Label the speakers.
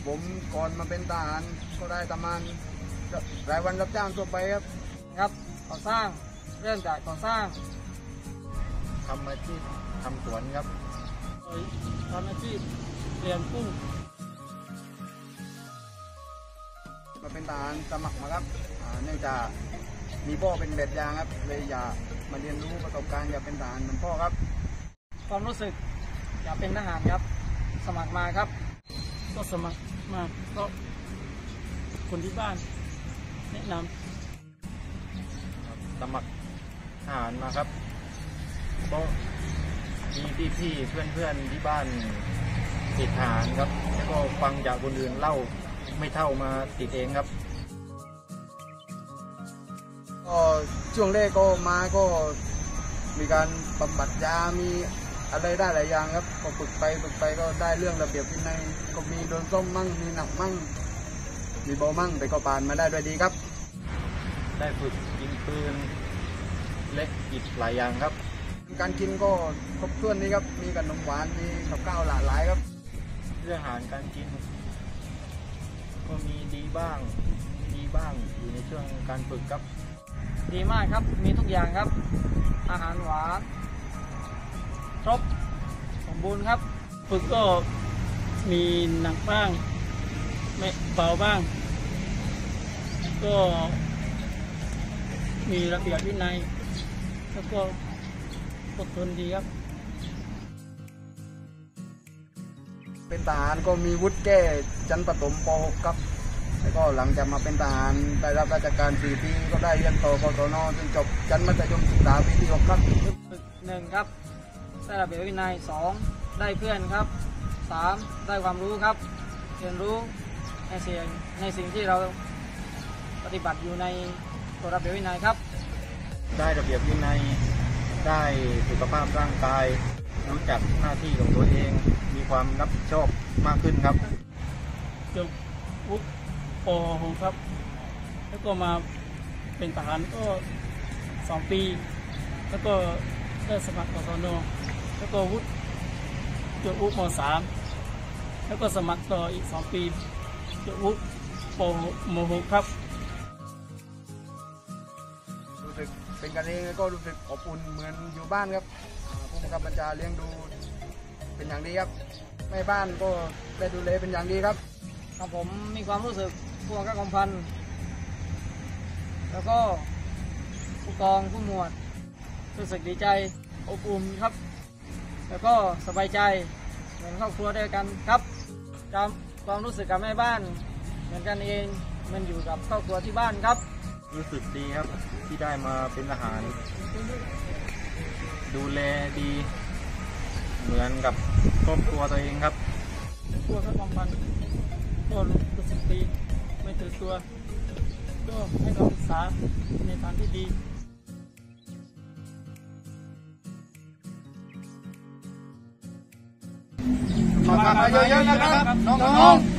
Speaker 1: ผมก่อนมาเป็นทหารก็ได้ประมาณรายวันรับจ้างทั่วไปครับ
Speaker 2: ก่อสร้างเริ่มจากก่อสร้าง
Speaker 1: ทำอาชีพทำสวนครับ
Speaker 2: ทำอาชีพเลี้ยงกุ้ง
Speaker 1: มาเป็นทหารสมัครมาครับเนื่องจากมีพ่อเป็นแบบอย่างครับเลยอยากมาเรียนรู้ประสบการณ์อยากเป็นทหารเหมือนพ่อครับ
Speaker 2: ความรู้สึกอยากเป็นทหารครับสมัครมาครับก็สมัครมาก็คนที่บ้านแนะน
Speaker 1: ำสมัครทหารมาครับก็มีพี่ๆเพื่อนๆที่บ้านติดทหารครับแล้วก็ฟังจากคนอื่นเล่าไม่เท่ามาติดเองครับก็ช่วงแรกก็มาก็มีการบำบัดยามีอะไรได้หลายอย่างครับก็ฝึกไปก็ได้เรื่องระเบียบวินัยก็มีโดนส้มมั่งมีหนักมั่งมีเบามั่งแต่ก็ผ่านมาได้ด้วยดีครับได้ฝึกยิงปืนเล็กอีกหลายอย่างครับการกินก็ครบถ้วนนี่ครับมีขนมหวานมีกับข้าวหลากหลายครับเรื่องอาหารการกินก็มีดีบ้างอยู่ในช่วงการฝึกครับ
Speaker 2: ดีมากครับมีทุกอย่างครับอาหารหวานครบสมบูรณ์ครับฝึกก็มีหนักบ้างไม่เบาบ้างก็มีระเบียบวินัยแล้วก็อดทนดีครับ
Speaker 1: เป็นทหารก็มีวุฒิแก้ชั้นประถมป .6 ครับแล้วก็หลังจากมาเป็นทหารได้รับราชการ4 ปีก็ได้เรียนต่อกศน.จนจบชั้นมัธยมศึกษาปีที่ 6ครับ
Speaker 2: 1ครับได้ระเบียบวินัย2ได้เพื่อนครับ3ได้ความรู้ครับเรียนรู้ในสิ่งที่เราปฏิบัติอยู่ในกฎระเบียบวินัยครับ
Speaker 1: ได้ระเบียบวินัยได้สุขภาพร่างกายรู้จักหน้าที่ของตัวเองมีความรับผิดชอบมากขึ้นครับ
Speaker 2: จบวุฒิป .6 ครับแล้วก็มาเป็นทหารก็2 ปีแล้วก็ได้สมัครกศน.แล้วก็วุฒิจบวุฒิม.3 แล้วก็สมัครต่ออีก2 ปีจบวุฒิม.6 ครับ
Speaker 1: รู้สึกเป็นกันเองก็รู้สึกอบอุ่นเหมือนอยู่บ้านครับผู้บังคับบัญชาเลี้ยงดูเป็นอย่างดีครับแม่บ้านก็ได้ดูแลเป็นอย่างดีครับ
Speaker 2: ผมมีความรู้สึกผู้บังคับกองพันแล้วก็ผู้กองผู้หมวดรู้สึกดีใจอบอุ่นครับแล้วก็สบายใจเหมือนครอบครัวด้วยกันครับความรู้สึกกับแม่บ้านเหมือนกันเองมันอยู่กับครอบครัวที่บ้านครับ
Speaker 1: รู้สึกดีครับที่ได้มาเป็นทหารดูแลดีเหมือนกับครอบครัวตัวเองครับ
Speaker 2: ผู้บังคับกองพันก็รู้สึกดีไม่ถือตัวก็ให้คำปรึกษาในทางที่ดี
Speaker 1: มาเยอะๆนะครับน้องๆ